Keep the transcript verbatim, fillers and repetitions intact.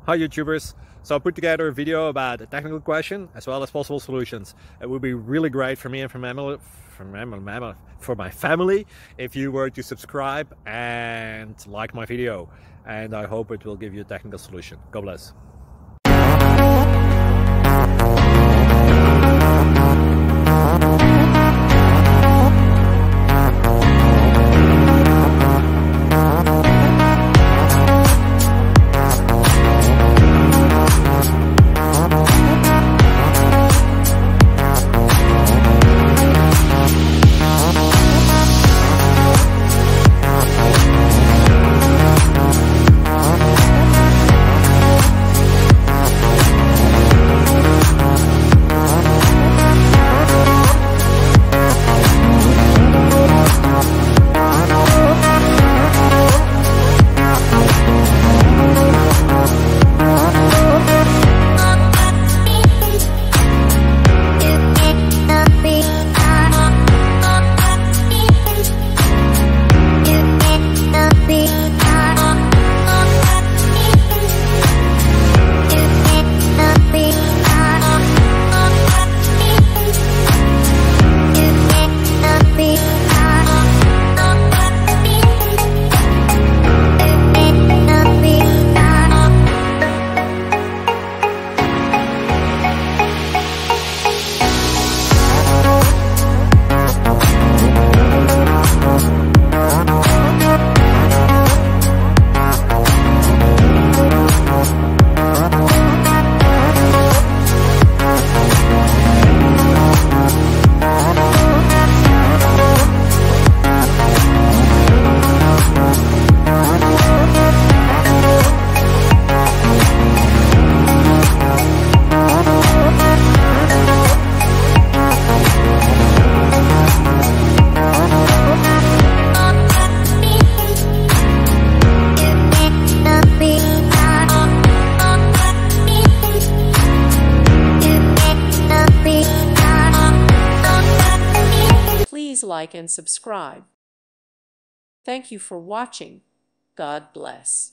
Hi YouTubers! So I put together a video about a technical question as well as possible solutions. It would be really great for me and for, mammal, for, mammal, for my family if you were to subscribe and like my video. And I hope it will give you a technical solution. God bless. Please like and subscribe. Thank you for watching. God bless.